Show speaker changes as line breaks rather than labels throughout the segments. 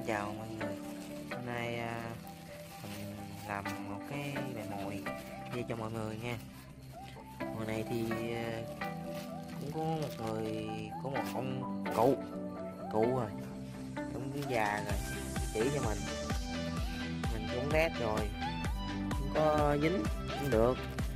Chào mọi người. Hôm nay mình làm một cái bài mồi về cho mọi người nha. Mồi này thì cũng có một ông cụ rồi, cũng già rồi, chỉ cho mình cũng rét rồi, không có dính cũng được.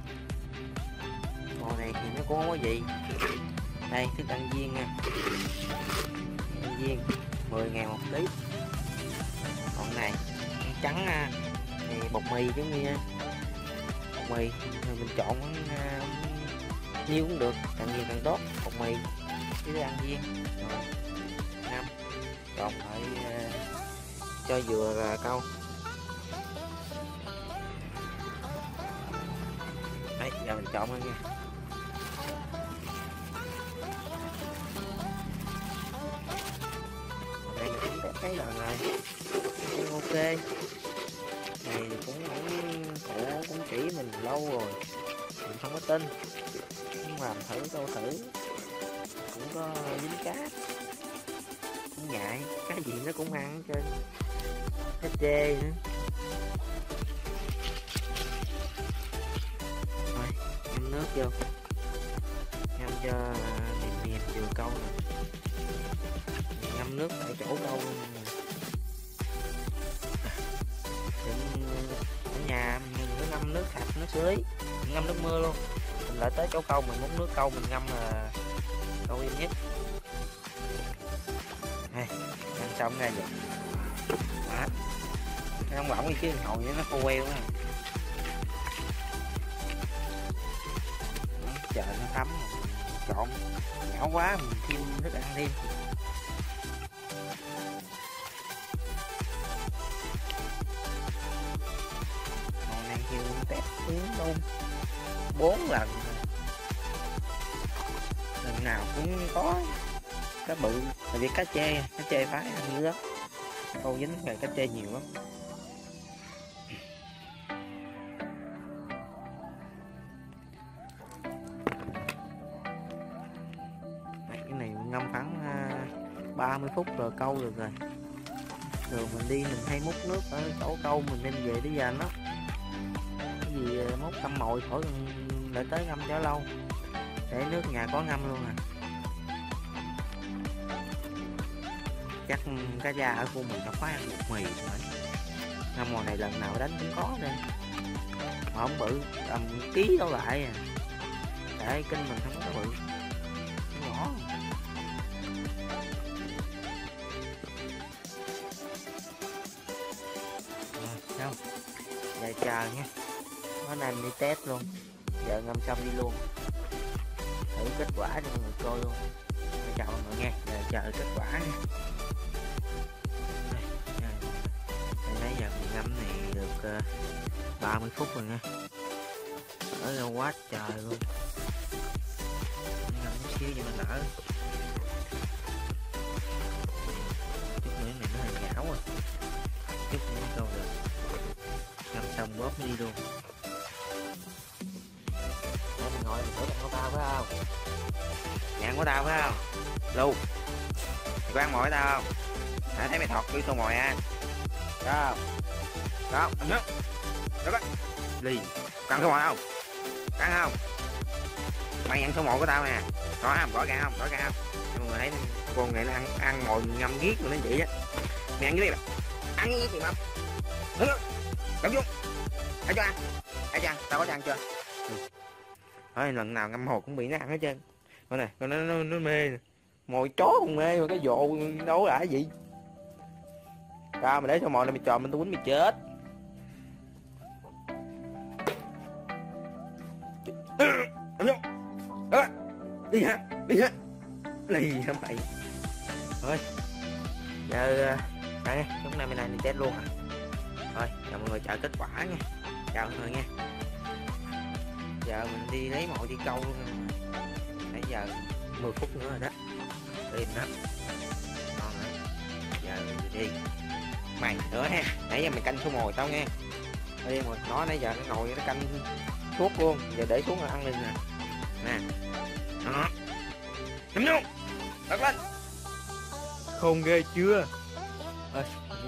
Mồi này thì nó cũng không có gì. Đây, thức ăn viên nha, ăn viên 10.000 một ký. Còn này trắng thì bột mì giống như bột mì mình chọn nhiêu cũng được, càng nhiều càng tốt. Bột mì với ăn viên rồi 5 chọn lại cho vừa câu. Đấy, giờ mình chọn nha. Đây mình cũng cái lần này ok, này cũng cổ cũng chỉ mình lâu rồi, mình không có tin, nhưng mà thử câu thử cũng có dính cá, cũng ngại cái gì nó cũng ăn trên cá chê nữa. Thôi ngâm nước vô, ngâm cho mềm vừa câu rồi, ngâm nước tại chỗ câu luôn. Ở nhà mình có ngâm nước sạch, nước suối, ngâm nước mưa luôn. Mình lại tới chỗ câu mình muốn nước câu mình ngâm là câu im nhất. Đây, ngâm xong ra vậy. Đó. Cái không bỏng đi chứ hồi nó khô queo á. Trời nó thấm, trộn nhỏ quá mình thêm thức ăn thêm. Test tiếng luôn 4 lần, lần nào cũng có cá bự, tại vì cá chê phái ăn dữ lắm, câu dính về cá chê nhiều lắm. Cái này ngâm khoảng 30 phút rồi câu được rồi. Rồi mình đi mình hay múc nước ở chỗ câu mình đem về để dành đó, gì mốt ngâm mồi khỏi lại tới ngâm cho lâu, để nước nhà có ngâm luôn à. Chắc cá da ở khu mình nó khoái ăn bột mì rồi, ngâm mồi này lần nào đánh cũng có đây, mà không bự, tầm ký đâu lại à, tại kênh mình không có bự, nhỏ. Rồi, đâu giờ chờ nha. Hôm nay mình đi test luôn, giờ ngâm xong đi luôn, thử kết quả cho mọi người coi luôn. Chào mọi người nha, giờ chờ kết quả nha. Đây, nãy giờ mình ngâm này được 30 phút rồi nha, ở đâu quá trời luôn. Ngâm chút xíu cho nó đỡ, chút nữa này nó hơi nhão rồi, chút nữa câu được. Ngâm xong bóp đi luôn. Ngồi mình thử con tao phải không? Nhạn của tao phải không? Lu, mày có ăn mồi với tao không? Hả, thấy mày thọt cái tô mồi à? Đó, đó, ăn nước, đó đó, lì, có ăn tô mồi không? Có ăn không? Mày ăn tô mồi của tao nè, có không? Rõ ràng không? Rõ ràng không? Mọi người thấy con này nó ăn mồi ngâm giết mà nó vậy á. Mày ăn cái gì vậy? Ăn cái gì không? Đứng luôn, cầm vô, hãy cho ăn, tao có cho ăn chưa? Thôi lần nào ngâm mồi cũng bị nó ăn hết trơn. Coi nè, coi nó mê nè. Mồi chó còn mê mà cái vồ đâu là cái gì. Sao mà để cho mồi này mày tròn mình tôi quýnh mày chết. Đi vô. Đi hả? Lì hả mày. Thôi. Giờ đây lúc này bên này mình test luôn à. Thôi, chào mọi người chờ kết quả nha. Chào mọi người nha. Giờ mình đi lấy mồi đi câu luôn. Nãy giờ 10 phút nữa rồi đó. Tìm đó. Còn nữa. Giờ đi. Mày nữa ha. Nãy giờ mày canh số mồi tao nghe. Đi rồi. Nó nãy giờ nó ngồi nó canh suốt luôn. Giờ để xuống rồi ăn lên nè. Nè. Đó. Nắm luôn. Bật lên. Khôn ghê chưa? ơi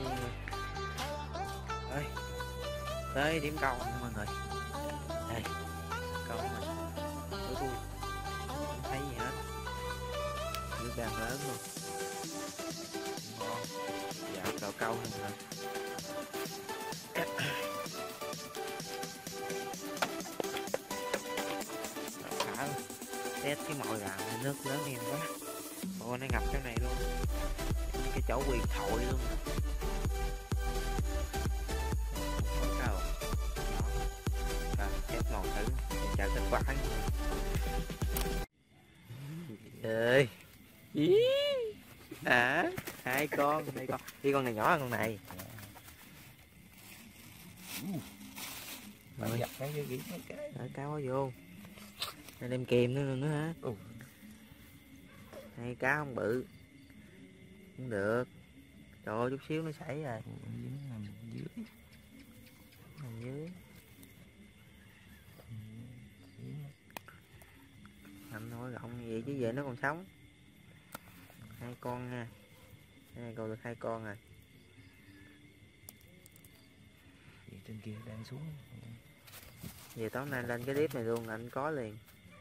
ơi tới điểm câu nha mọi người. Đây câu mình của tôi không thấy gì hết, nước đang lớn luôn, ngon. Dạ cậu câu hơn rồi. Thả test cái mồi gà nước lớn em quá. Ồ, nó ngập chỗ này luôn, cái chỗ quyền thoại luôn. Có câu đó, test mồi thử chờ kết quả. Ơi hai con đây, con này nhỏ hơn con này.
Rồi giặt cái gì cái
Cá quá vô đây, đem kìm nữa hả? Hai cá không bự không được, trời ơi chút xíu nó xảy rồi.
nằm
dưới nằm thôi rộng như vậy chứ về nó còn sống. Hai con nha, hai con được hai con rồi.
Vậy trên kia đang xuống.
Về tối nay lên cái clip này luôn anh có liền.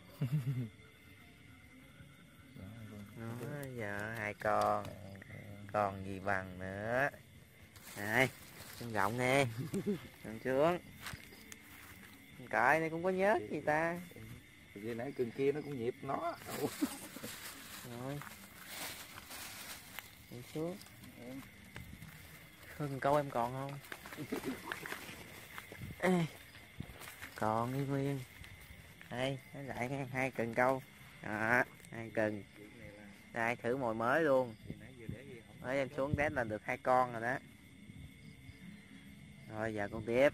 Đó, giờ hai con còn gì bằng nữa. Này chân rộng nè, lên xuống cởi này cũng có nhớt gì ta.
Vậy nãy cần kia nó cũng nhịp nó.
Rồi lên xuống. Hơn câu em còn không? Ê, còn đi nguyên đây lại hai cần câu đó, hai cần đây thử mồi mới luôn. Mới em xuống test là được hai con rồi đó. Rồi giờ con tiếp.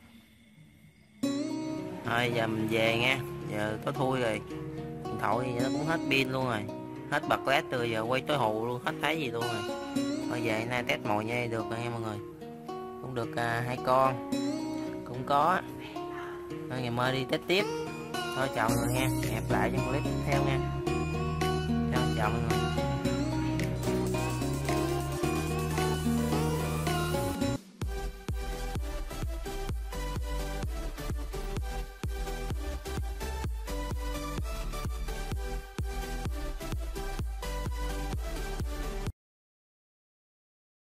Thôi giờ mình về nha, giờ có thui rồi, điện thoại thì nó cũng hết pin luôn rồi, hết bật led từ giờ quay tới hù luôn, hết thấy gì luôn rồi. Thôi về nay test mồi nha, được rồi nha mọi người, cũng được hai con cũng có. Thôi ngày mai đi test tiếp. Thôi chào mọi người nha, hẹn gặp lại trong clip tiếp theo nha. Chào mọi người.